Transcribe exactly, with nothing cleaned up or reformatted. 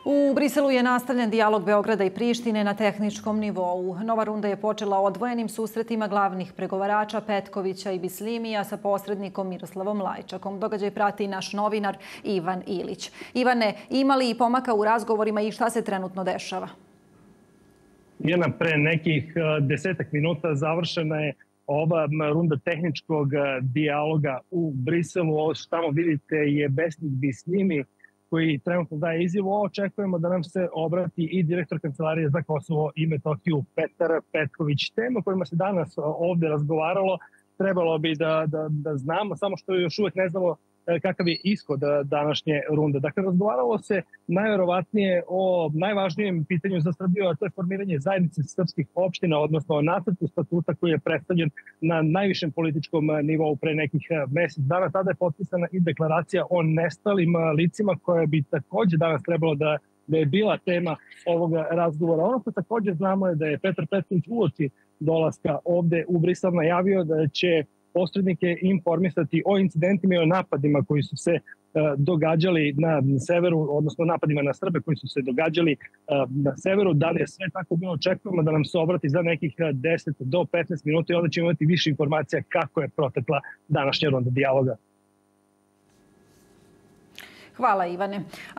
U Briselu je nastavljen dijalog Beograda i Prištine na tehničkom nivou. Nova runda je počela odvojenim susretima glavnih pregovarača Petkovića i Bislimija sa posrednikom Miroslavom Lajčakom. Događaj prati naš novinar Ivan Ilić. Ivane, ima li i pomaka u razgovorima i šta se trenutno dešava? Jedna, pre nekih desetak minuta završena je ova runda tehničkog dijaloga u Briselu. Ovo što tamo vidite je Besnik Bislimi, koji trenutno daje izjavu. Očekujemo da nam se obrati i direktor Kancelarije za Kosovo i Metohiju Petar Petković. Tema o kojima se danas ovde razgovaralo trebalo bi da, da, da znamo, samo što još uvek ne znamo kakav je ishod današnje runde. Dakle, razgovaralo se najverovatnije o najvažnijem pitanju za Srbiju, a to je formiranje zajednice srpskih opština, odnosno o nacrtu statuta koji je predstavljen na najvišem političkom nivou pre nekih mesec dana. Tada je potpisana i deklaracija o nestalim licima koja bi takođe danas trebalo da, da je bila tema ovoga razgovora. Ono što takođe znamo je da je Petar Petković uoči dolaska ovde u Brisel najavio da će posrednike informisati o incidentima i o napadima koji su se događali na severu, odnosno napadima na Srbe koji su se događali na severu. Da li je sve tako bilo? Očekujemo da nam se obrati za nekih deset do petnaest minuta i onda ćemo imati više informacija kako je protekla današnja runda dijaloga. Hvala, Ivane.